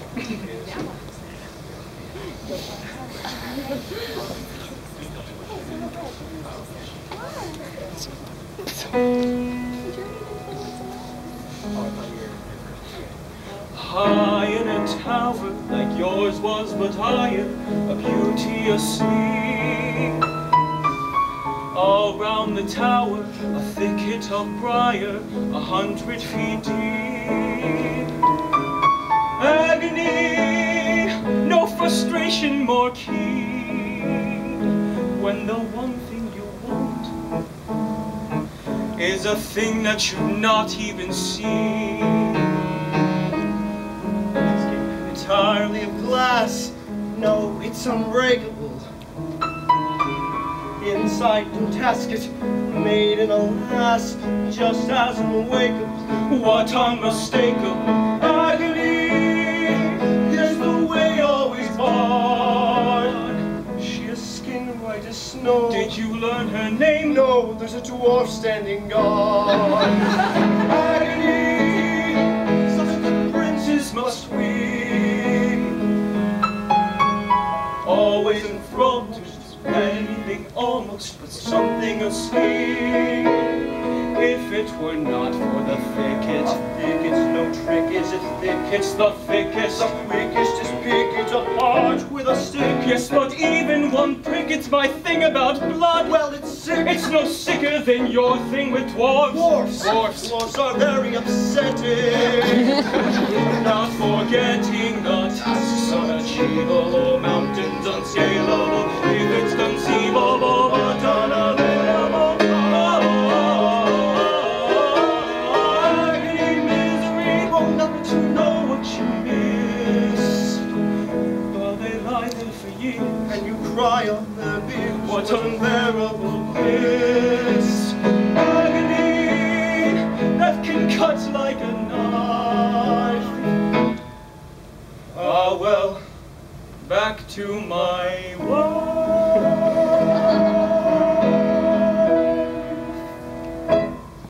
High in a tower like yours was but higher, a beauty asleep. All round the tower, a thicket of briar, 100 feet deep. Agony, no frustration more keen, when the one thing you want is a thing that you've not even seen. Entirely of glass, no, it's unbreakable. Inside casket, made in a lass, just as unwakeable. What unmistakable agony is the way always born. She has skin white as snow. Did you learn her name? No, there's a dwarf standing guard. Agony, such the princes must weep. Always enthralled to anything almost, but something asleep. If it were not for the thicket, thicket's no trick, is it thick? It's the thickest, the quickest is pick it apart with a stick. Yes, but even one prick, it's my thing about blood. Well, it's sick. It's no sicker than your thing with dwarves. Dwarfs are very upsetting. Not forgetting the tasks unachievable or mountains unscalable. If it's conceivable but unavailable. Agony, misery, won't not to know what you miss. But they lie there for years, and you cry on their beers. What unbearable bliss. Agony that can cut like a knife. Ah well, back to my wife.